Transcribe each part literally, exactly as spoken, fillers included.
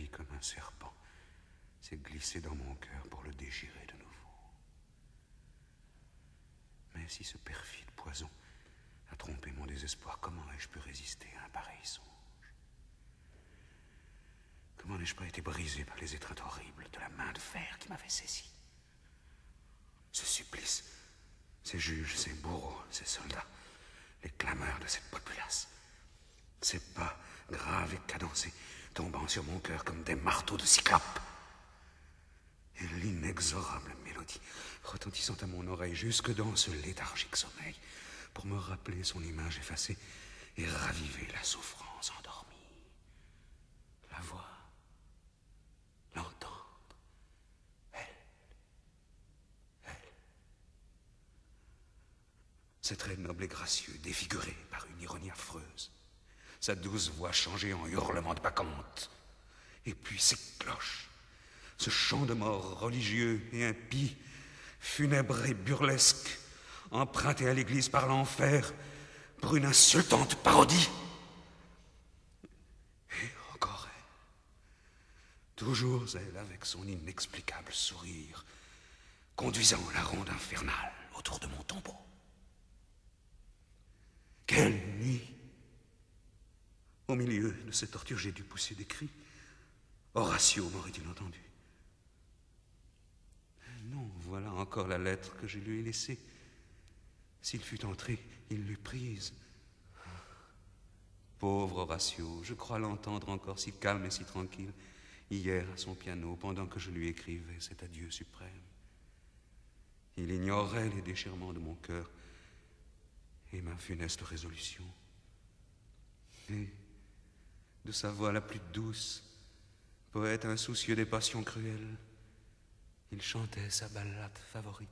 vie comme un serpent s'est glissé dans mon cœur pour le déchirer de nouveau. Mais si ce perfide poison a trompé mon désespoir, comment ai-je pu résister à un pareil songe? Comment n'ai-je pas été brisé par les étreintes horribles de la main de fer qui m'avait saisi? Ce supplice, ces juges, ces bourreaux, ces soldats, les clameurs de cette populace, ces pas graves et cadencés tombant sur mon cœur comme des marteaux de cyclope, et l'inexorable mélodie retentissant à mon oreille jusque dans ce léthargique sommeil pour me rappeler son image effacée et raviver la souffrance endormie. La voix, l'entendre, elle, elle. Ses traits nobles et gracieux, défigurés par une ironie affreuse, sa douce voix changée en hurlement de bacchante, et puis ses cloches, ce chant de mort religieux et impie, funèbre et burlesque, emprunté à l'église par l'enfer pour une insultante parodie. Et encore elle, toujours elle avec son inexplicable sourire, conduisant la ronde infernale autour de mon tombeau. Quelle nuit! Au milieu de ces tortures, j'ai dû pousser des cris. Horatio m'aurait-il entendu? Non, voilà encore la lettre que je lui ai laissée. S'il fût entré, il l'eût prise. Pauvre Horatio, je crois l'entendre encore si calme et si tranquille, hier à son piano, pendant que je lui écrivais cet adieu suprême. Il ignorait les déchirements de mon cœur et ma funeste résolution. Et de sa voix la plus douce, poète insoucieux des passions cruelles, il chantait sa ballade favorite.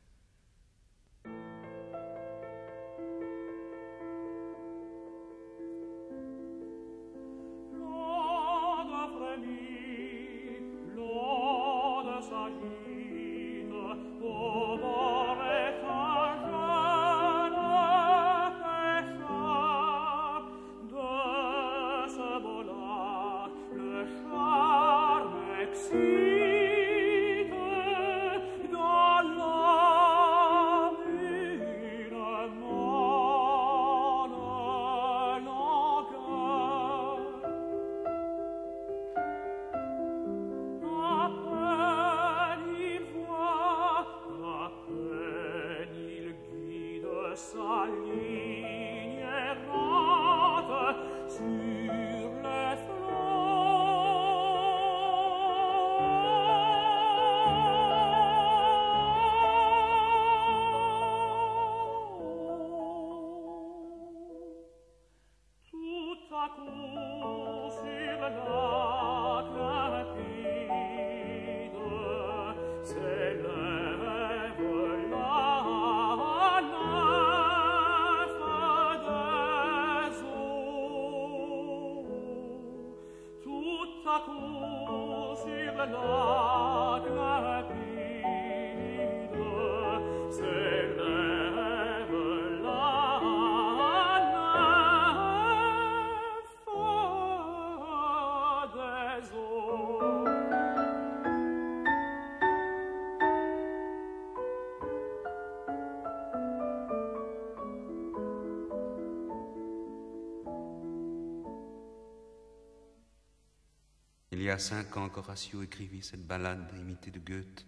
Il y a cinq ans qu'Horatio écrivit cette ballade imitée de Goethe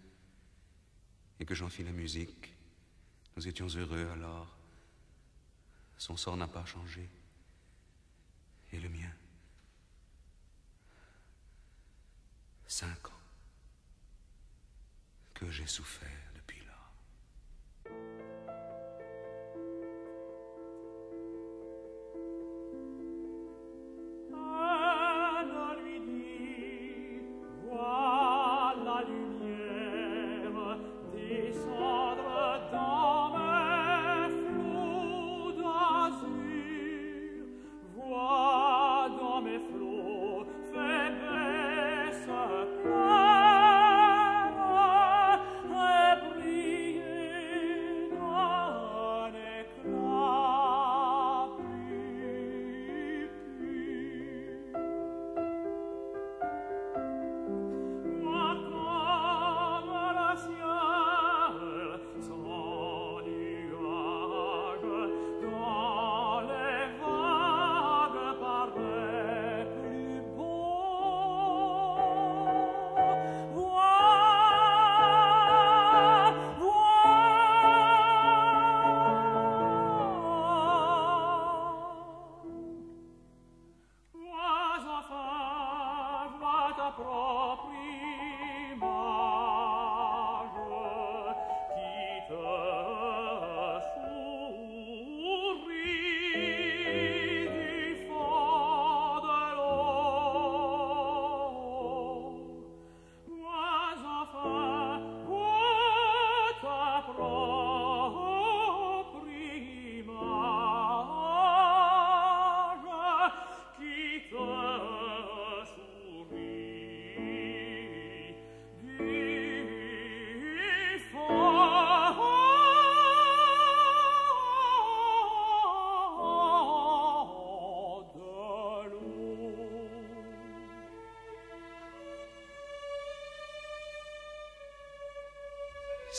et que j'en fis la musique. Nous étions heureux alors. Son sort n'a pas changé. Et le mien. Cinq ans que j'ai souffert depuis là. Fais baisser peur,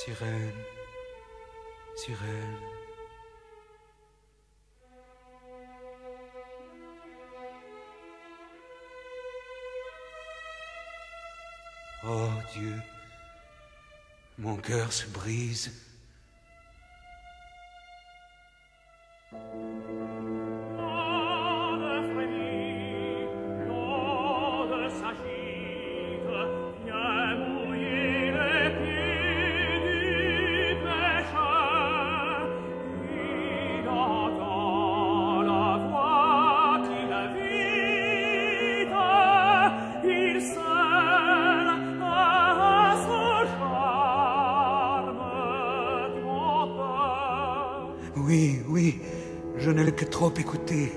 Sirène, sirène. Oh Dieu, mon cœur se brise. Oui, oui, je ne l'ai que trop écouté.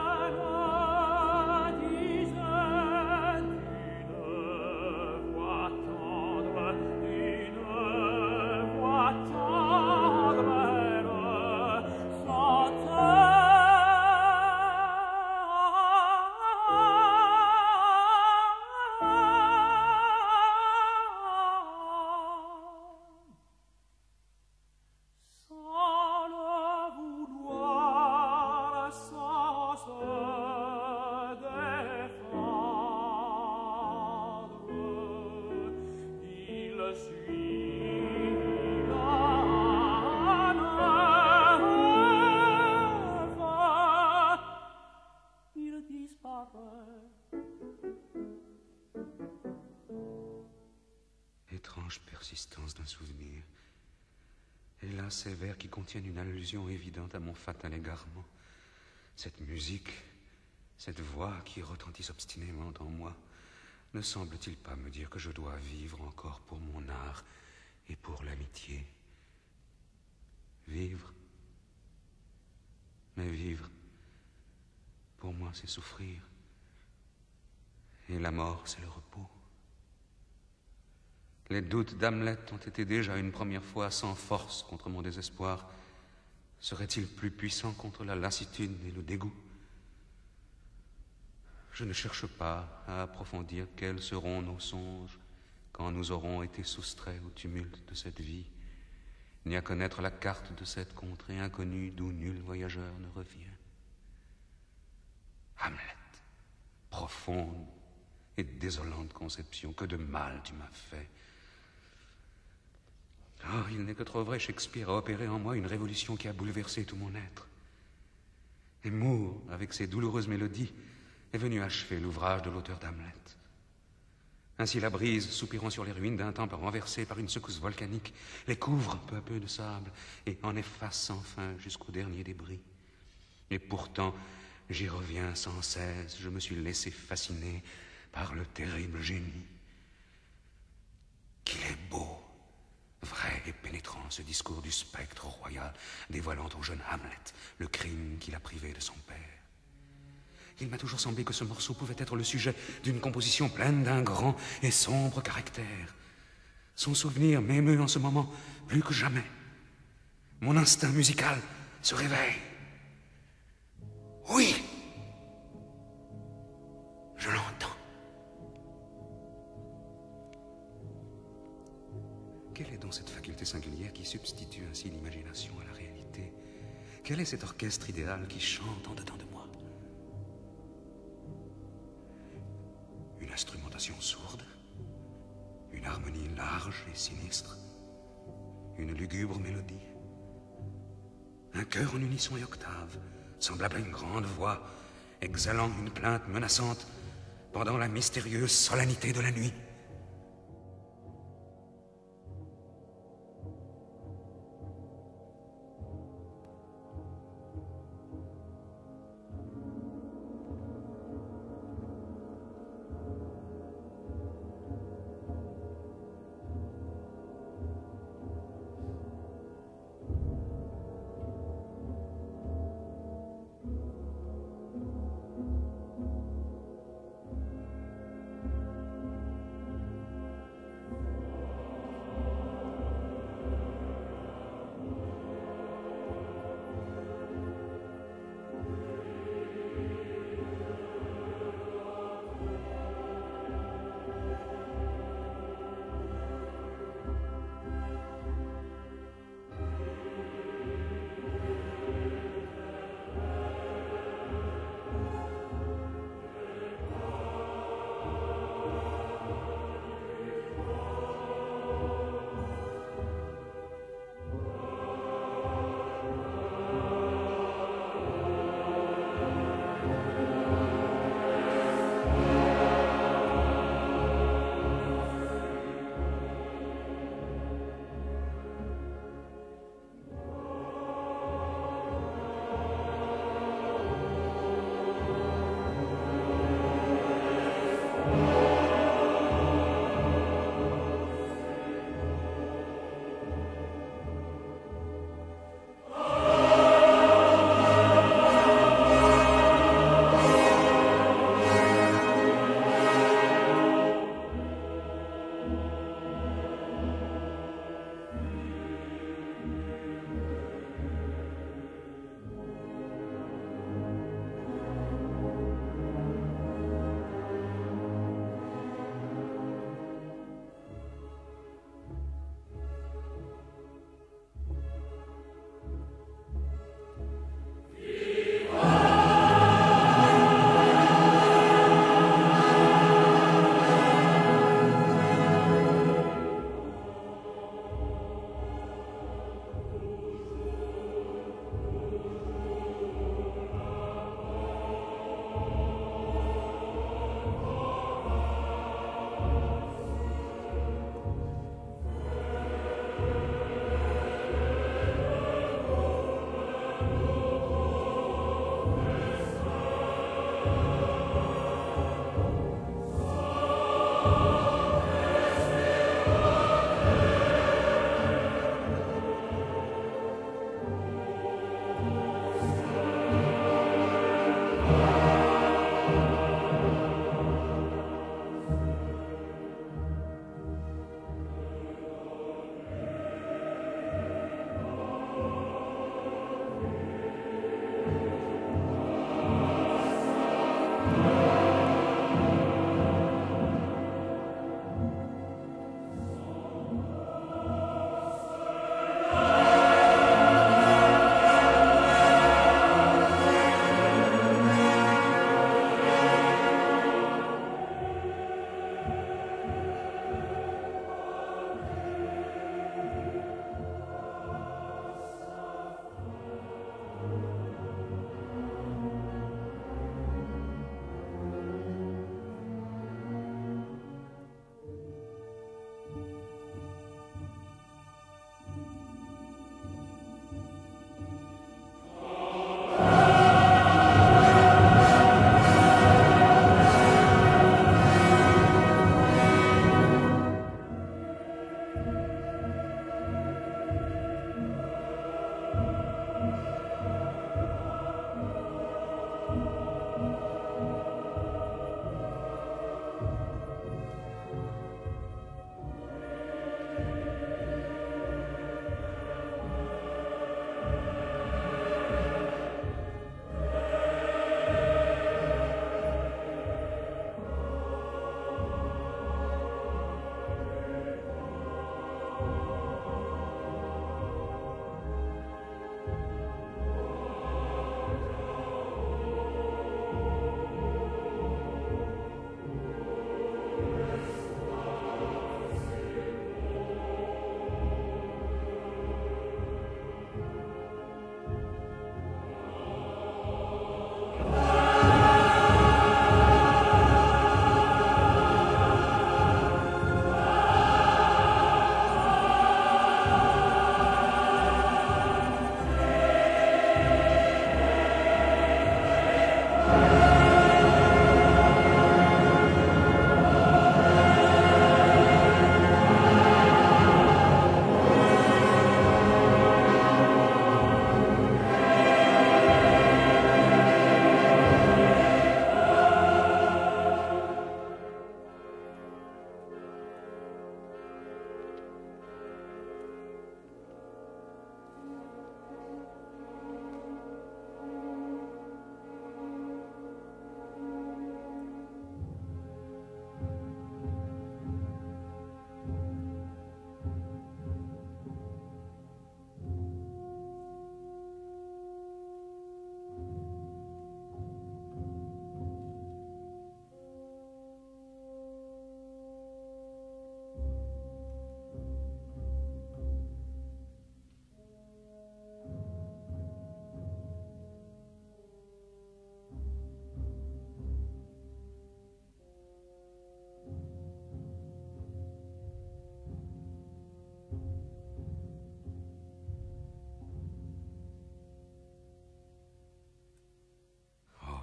Étrange persistance d'un souvenir. Et là, ces vers qui contiennent une allusion évidente à mon fatal égarement. Cette musique, cette voix qui retentisse obstinément en moi, ne semble-t-il pas me dire que je dois vivre encore pour mon art et pour l'amitié? Vivre? Mais vivre, pour moi, c'est souffrir. Et la mort, c'est le repos. Les doutes d'Hamlet ont été déjà une première fois sans force contre mon désespoir. Seraient-ils plus puissants contre la lassitude et le dégoût? Je ne cherche pas à approfondir quels seront nos songes quand nous aurons été soustraits au tumulte de cette vie, ni à connaître la carte de cette contrée inconnue d'où nul voyageur ne revient. Hamlet, profonde et désolante conception, que de mal tu m'as fait. Oh, il n'est que trop vrai, Shakespeare a opéré en moi une révolution qui a bouleversé tout mon être. Et Moore, avec ses douloureuses mélodies, est venu achever l'ouvrage de l'auteur d'Hamlet. Ainsi la brise, soupirant sur les ruines d'un temple renversé par une secousse volcanique, les couvre peu à peu de sable et en efface sans fin jusqu'au dernier débris. Et pourtant, j'y reviens sans cesse, je me suis laissé fasciner par le terrible génie. Qu'il est beau, vrai et pénétrant, ce discours du spectre royal, dévoilant au jeune Hamlet le crime qu'il a privé de son père. Il m'a toujours semblé que ce morceau pouvait être le sujet d'une composition pleine d'un grand et sombre caractère. Son souvenir m'émeut en ce moment plus que jamais. Mon instinct musical se réveille. Oui, je l'entends. Quelle est donc cette faculté singulière qui substitue ainsi l'imagination à la réalité? Quel est cet orchestre idéal qui chante en dedans de moi? Une instrumentation sourde, une harmonie large et sinistre, une lugubre mélodie, un chœur en unisson et octave, semblable à une grande voix, exhalant une plainte menaçante pendant la mystérieuse solennité de la nuit.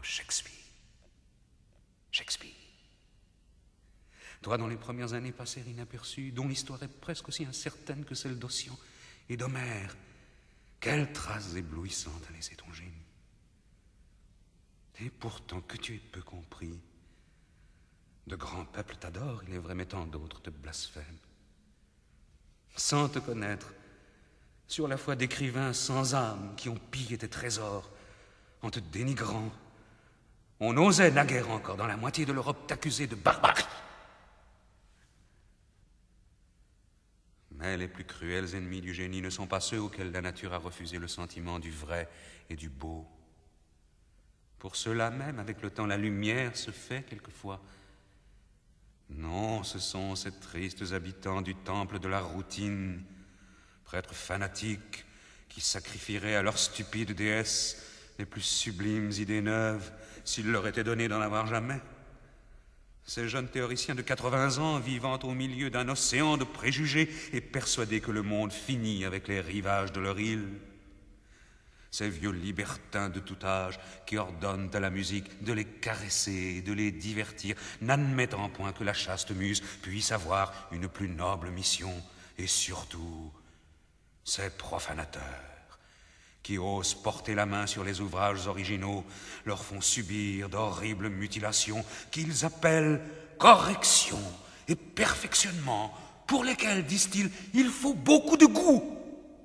Shakespeare. Shakespeare. Toi, dont les premières années passèrent inaperçues, dont l'histoire est presque aussi incertaine que celle d'Ossian et d'Homère, quelles traces éblouissantes a laissé ton génie. Et pourtant que tu es peu compris. De grands peuples t'adorent, il est vrai, mais tant d'autres te blasphèment. Sans te connaître, sur la foi d'écrivains sans âme qui ont pillé tes trésors, en te dénigrant, on osait naguère encore dans la moitié de l'Europe t'accuser de barbarie. Mais les plus cruels ennemis du génie ne sont pas ceux auxquels la nature a refusé le sentiment du vrai et du beau. Pour ceux-là même, avec le temps, la lumière se fait quelquefois. Non, ce sont ces tristes habitants du temple de la routine, prêtres fanatiques qui sacrifieraient à leurs stupides déesses les plus sublimes idées neuves s'il leur était donné d'en avoir jamais. Ces jeunes théoriciens de quatre-vingts ans vivant au milieu d'un océan de préjugés et persuadés que le monde finit avec les rivages de leur île. Ces vieux libertins de tout âge qui ordonnent à la musique de les caresser, de les divertir, n'admettant point que la chaste muse puisse avoir une plus noble mission. Et surtout, ces profanateurs qui osent porter la main sur les ouvrages originaux, leur font subir d'horribles mutilations qu'ils appellent correction et perfectionnement, pour lesquels, disent-ils, il faut beaucoup de goût.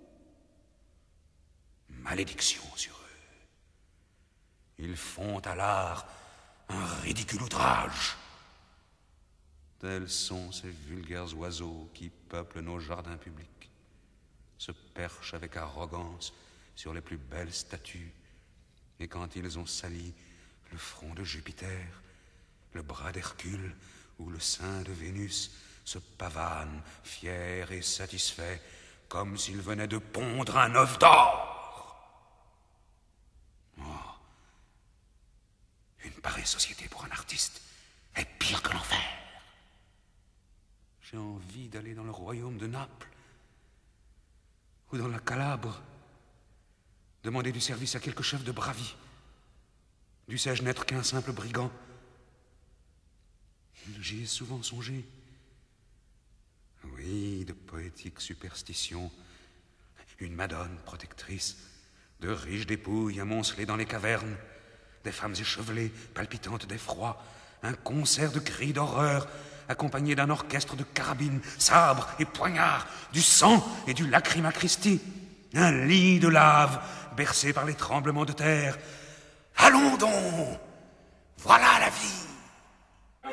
Malédiction sur eux. Ils font à l'art un ridicule outrage. Tels sont ces vulgaires oiseaux qui peuplent nos jardins publics, se perchent avec arrogance sur les plus belles statues, et quand ils ont sali le front de Jupiter, le bras d'Hercule ou le sein de Vénus, se pavanent, fiers et satisfaits, comme s'ils venaient de pondre un œuf d'or. Oh, une pareille société pour un artiste est pire que l'enfer. J'ai envie d'aller dans le royaume de Naples ou dans la Calabre, demander du service à quelque chef de bravie. Dussé-je n'être qu'un simple brigand? J'y ai souvent songé. Oui, de poétiques superstitions, une madone protectrice, de riches dépouilles amoncelées dans les cavernes, des femmes échevelées, palpitantes d'effroi, un concert de cris d'horreur, accompagné d'un orchestre de carabines, sabres et poignards, du sang et du lacryma Christi, un lit de lave bercé par les tremblements de terre. Allons donc, voilà la vie.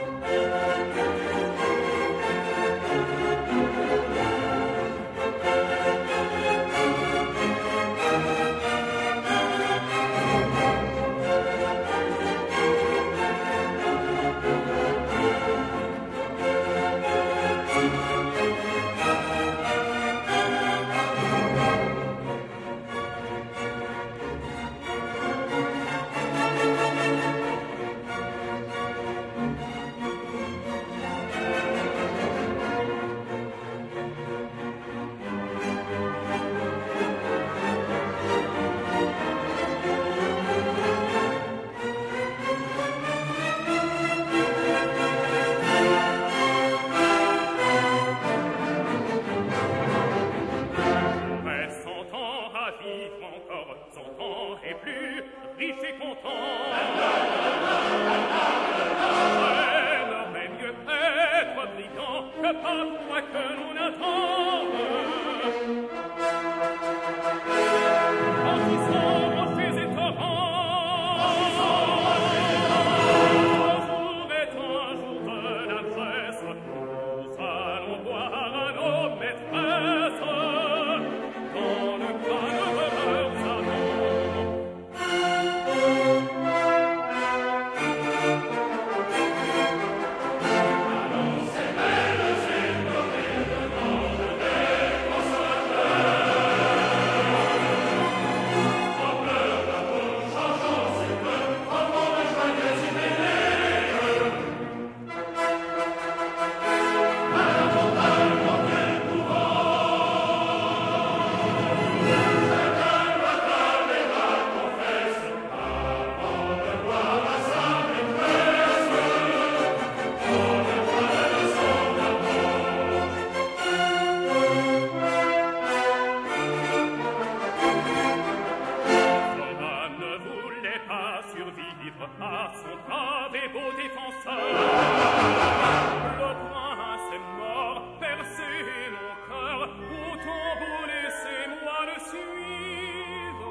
vivre à son brave et beau défenseur. Le prince est mort, percez mon cœur, autant vous laissez-moi le suivre.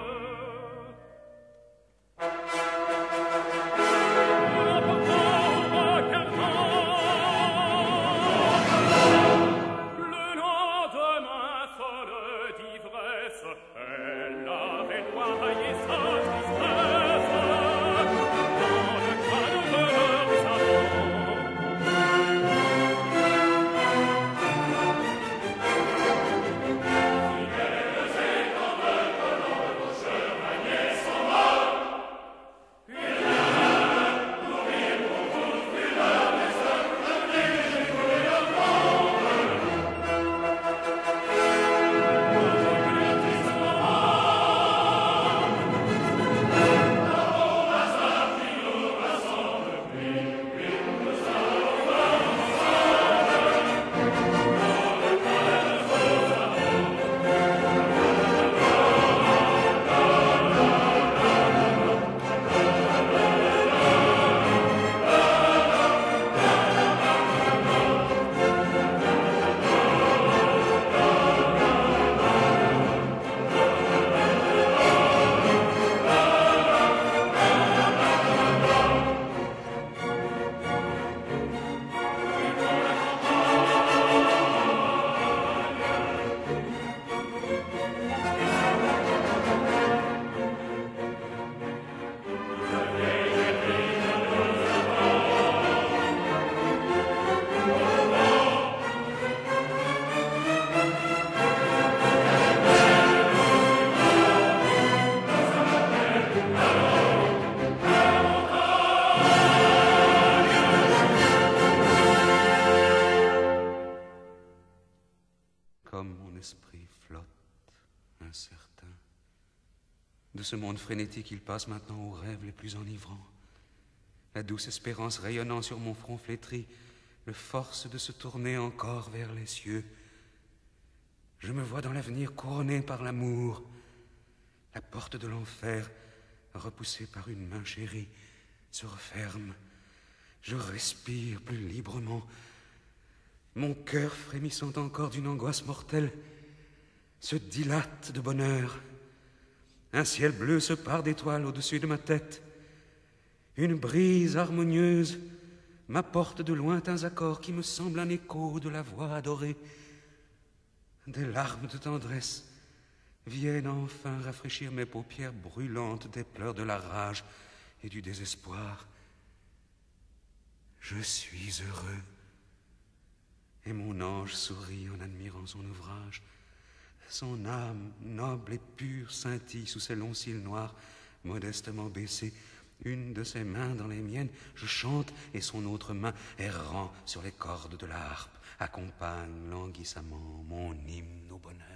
Le lendemain, folle d'ivresse, elle avait noyé sa tristesse dans le calme de leur salon. De ce monde frénétique, il passe maintenant aux rêves les plus enivrants. La douce espérance rayonnant sur mon front flétri le force de se tourner encore vers les cieux. Je me vois dans l'avenir couronné par l'amour. La porte de l'enfer, repoussée par une main chérie, se referme. Je respire plus librement. Mon cœur, frémissant encore d'une angoisse mortelle, se dilate de bonheur. Un ciel bleu se pare d'étoiles au-dessus de ma tête. Une brise harmonieuse m'apporte de lointains accords qui me semblent un écho de la voix adorée. Des larmes de tendresse viennent enfin rafraîchir mes paupières brûlantes des pleurs de la rage et du désespoir. Je suis heureux, et mon ange sourit en admirant son ouvrage. Son âme, noble et pure, scintille sous ses longs cils noirs, modestement baissés. Une de ses mains dans les miennes, je chante, et son autre main, errant sur les cordes de la harpe, accompagne languissamment mon hymne au bonheur.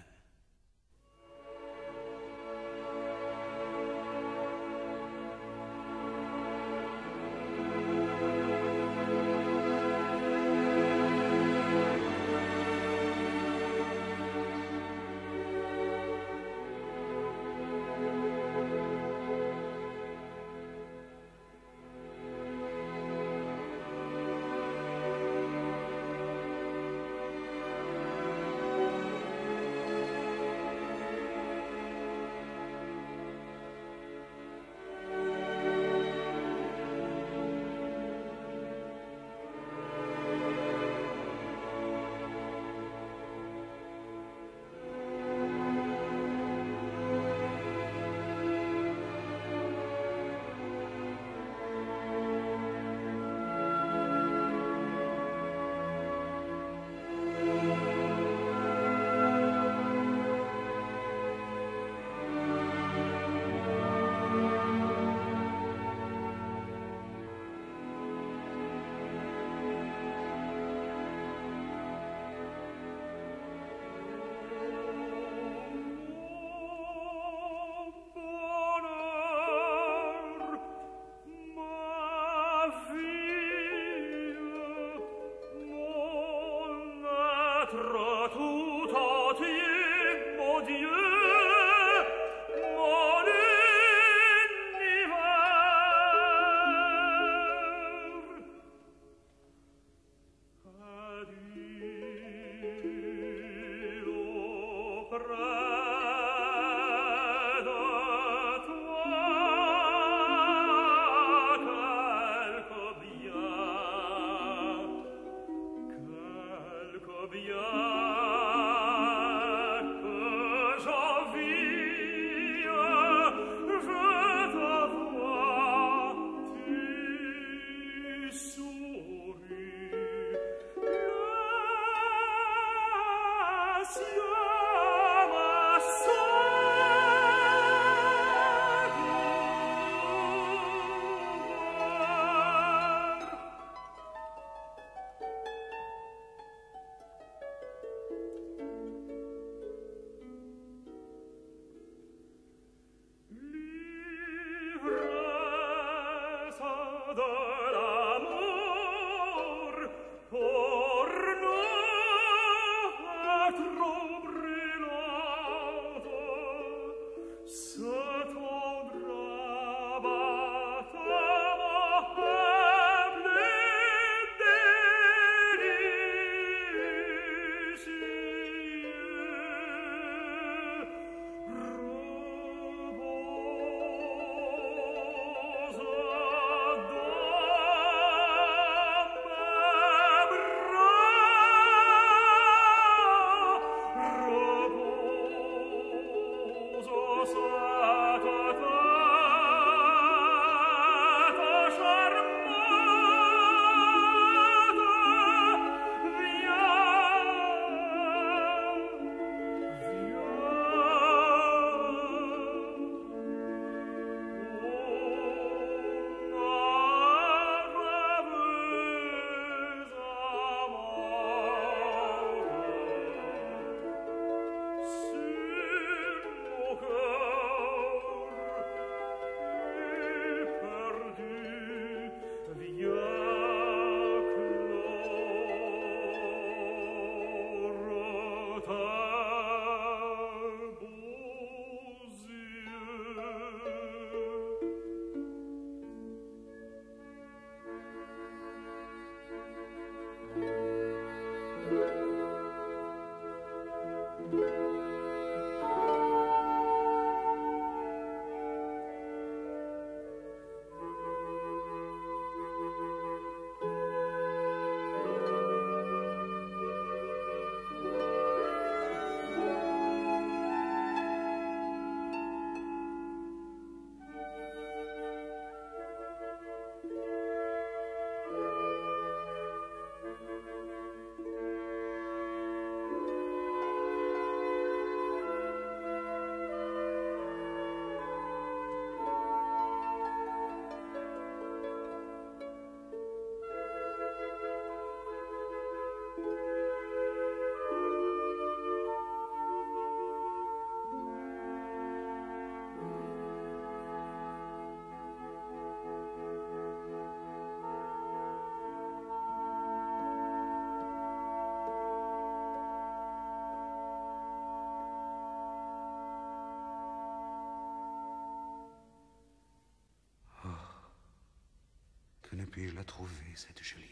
Que ne puis-je la trouver, cette Juliette,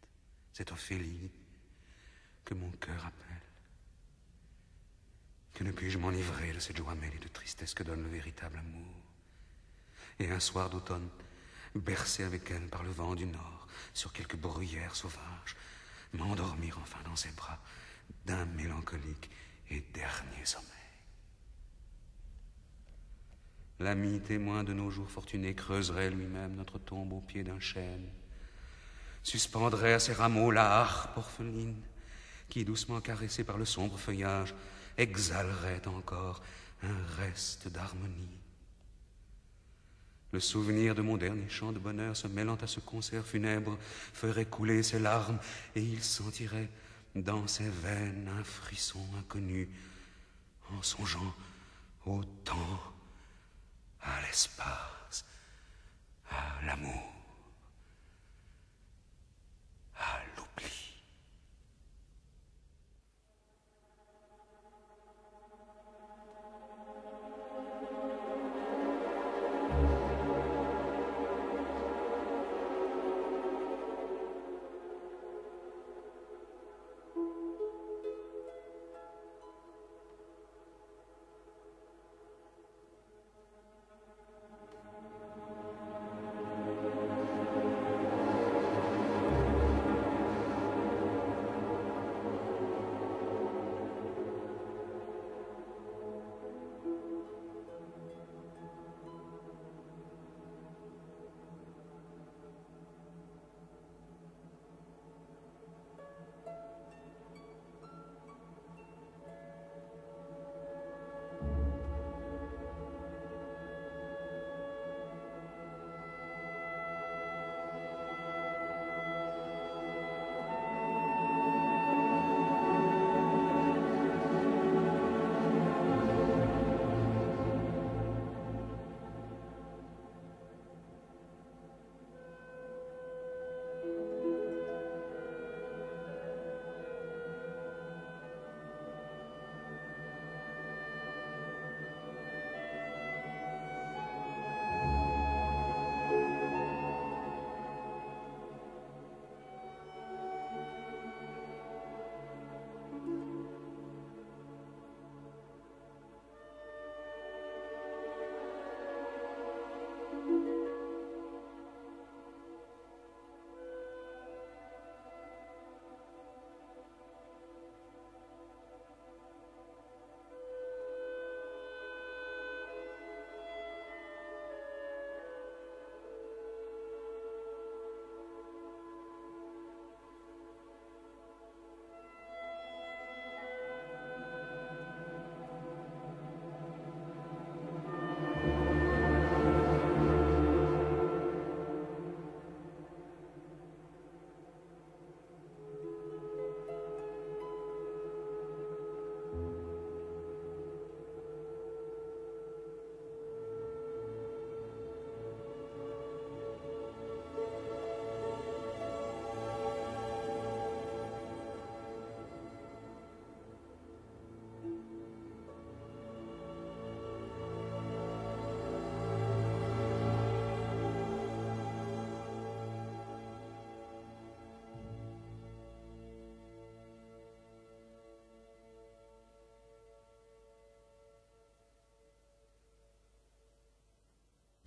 cette Ophélie que mon cœur appelle? Que ne puis-je m'enivrer de cette joie mêlée de tristesse que donne le véritable amour? Et un soir d'automne, bercé avec elle par le vent du nord, sur quelque bruyère sauvage, m'endormir enfin dans ses bras d'un mélancolique et dernier sommeil. L'ami témoin de nos jours fortunés creuserait lui-même notre tombe au pied d'un chêne, suspendrait à ses rameaux la harpe orpheline, qui, doucement caressée par le sombre feuillage, exhalerait encore un reste d'harmonie. Le souvenir de mon dernier chant de bonheur, se mêlant à ce concert funèbre, ferait couler ses larmes, et il sentirait dans ses veines un frisson inconnu, en songeant au temps, à l'espace, à l'amour, à l'oubli.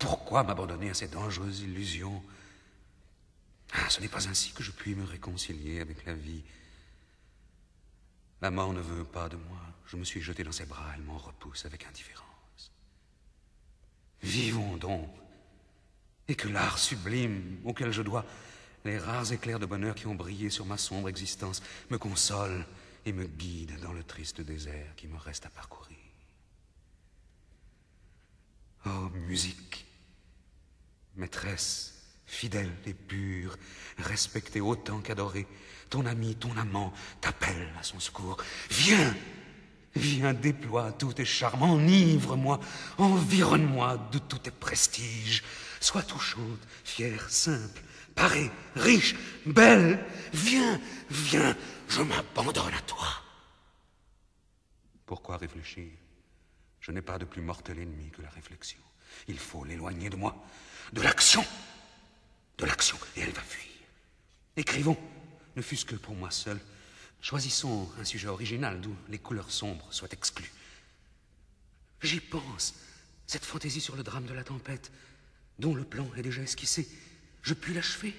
Pourquoi m'abandonner à ces dangereuses illusions? Ah, ce n'est pas ainsi que je puis me réconcilier avec la vie. La mort ne veut pas de moi. Je me suis jeté dans ses bras, elle m'en repousse avec indifférence. Vivons donc, et que l'art sublime auquel je dois les rares éclairs de bonheur qui ont brillé sur ma sombre existence me console et me guide dans le triste désert qui me reste à parcourir. Oh, musique, maîtresse, fidèle et pure, respectée autant qu'adorée, ton ami, ton amant t'appelle à son secours. Viens, viens, déploie tous tes charmes, enivre-moi, environne-moi de tous tes prestiges. Sois tout chaude, fière, simple, parée, riche, belle. Viens, viens, je m'abandonne à toi. Pourquoi réfléchir? Je n'ai pas de plus mortel ennemi que la réflexion. Il faut l'éloigner de moi. De l'action. De l'action, et elle va fuir. Écrivons, ne fût-ce que pour moi seul. Choisissons un sujet original d'où les couleurs sombres soient exclues. J'y pense, cette fantaisie sur le drame de la tempête, dont le plan est déjà esquissé. Je puis l'achever.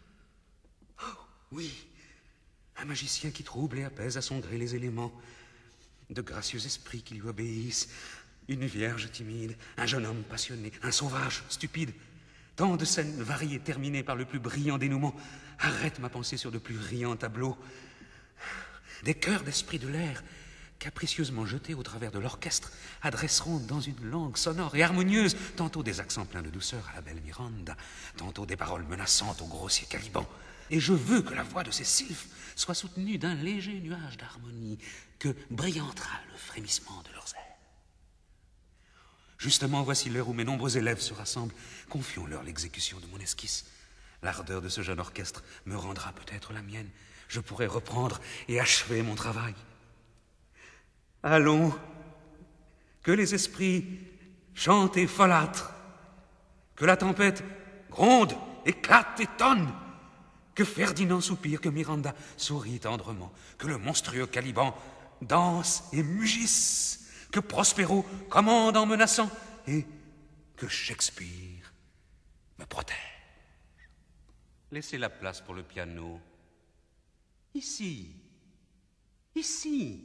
Oh, oui, un magicien qui trouble et apaise à son gré les éléments. De gracieux esprits qui lui obéissent. Une vierge timide, un jeune homme passionné, un sauvage stupide. Tant de scènes variées terminées par le plus brillant dénouement. Arrête ma pensée sur de plus riants tableaux. Des chœurs d'esprits de l'air, capricieusement jetés au travers de l'orchestre, adresseront dans une langue sonore et harmonieuse tantôt des accents pleins de douceur à la belle Miranda, tantôt des paroles menaçantes au grossier Caliban. Et je veux que la voix de ces sylphes soit soutenue d'un léger nuage d'harmonie que brillantera le frémissement de leurs ailes. Justement, voici l'heure où mes nombreux élèves se rassemblent. Confions-leur l'exécution de mon esquisse. L'ardeur de ce jeune orchestre me rendra peut-être la mienne. Je pourrai reprendre et achever mon travail. Allons, que les esprits chantent et folâtrent, que la tempête gronde, éclate et tonne, que Ferdinand soupire, que Miranda sourit tendrement, que le monstrueux Caliban danse et mugisse, que Prospero commande en menaçant, et que Shakespeare me protège. Laissez la place pour le piano. Ici, ici.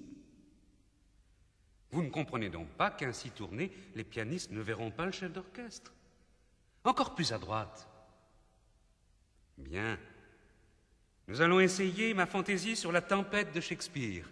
Vous ne comprenez donc pas qu'ainsi tournés, les pianistes ne verront pas le chef d'orchestre. Encore plus à droite. Bien. Nous allons essayer ma fantaisie sur la tempête de Shakespeare.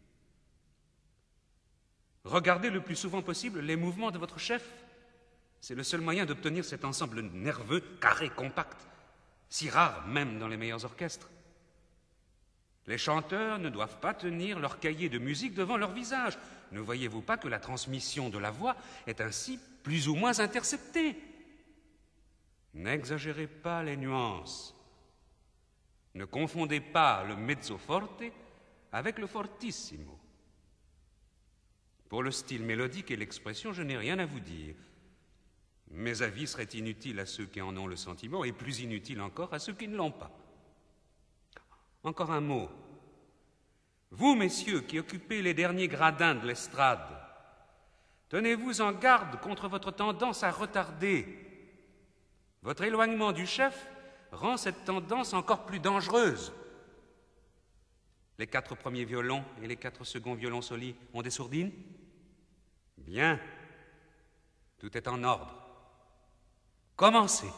Regardez le plus souvent possible les mouvements de votre chef. C'est le seul moyen d'obtenir cet ensemble nerveux, carré, compact, si rare même dans les meilleurs orchestres. Les chanteurs ne doivent pas tenir leur cahier de musique devant leur visage. Ne voyez-vous pas que la transmission de la voix est ainsi plus ou moins interceptée? N'exagérez pas les nuances. Ne confondez pas le mezzo forte avec le fortissimo. Pour le style mélodique et l'expression, je n'ai rien à vous dire. Mes avis seraient inutiles à ceux qui en ont le sentiment et plus inutiles encore à ceux qui ne l'ont pas. Encore un mot. Vous, messieurs, qui occupez les derniers gradins de l'estrade, tenez-vous en garde contre votre tendance à retarder. Votre éloignement du chef rend cette tendance encore plus dangereuse. Les quatre premiers violons et les quatre seconds violons solis ont des sourdines? Bien. Tout est en ordre. Commencez.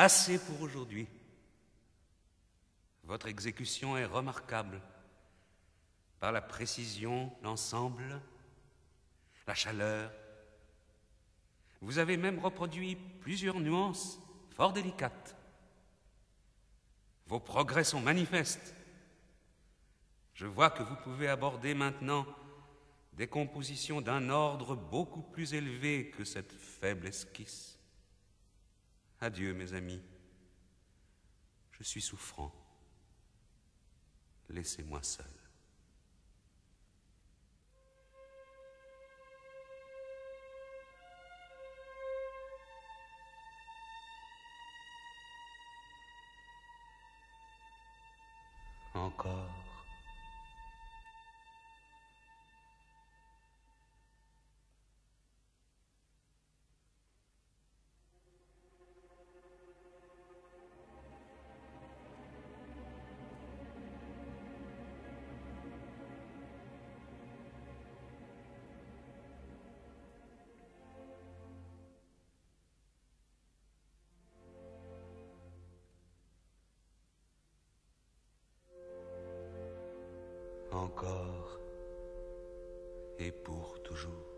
Assez pour aujourd'hui. Votre exécution est remarquable par la précision, l'ensemble, la chaleur. Vous avez même reproduit plusieurs nuances fort délicates. Vos progrès sont manifestes. Je vois que vous pouvez aborder maintenant des compositions d'un ordre beaucoup plus élevé que cette faible esquisse. Adieu, mes amis. Je suis souffrant. Laissez-moi seul. Encore. Encore et pour toujours.